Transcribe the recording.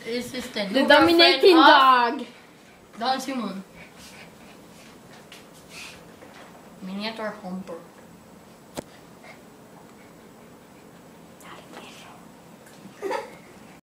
This is the dominating dog. Don Simon. Miniature Humper.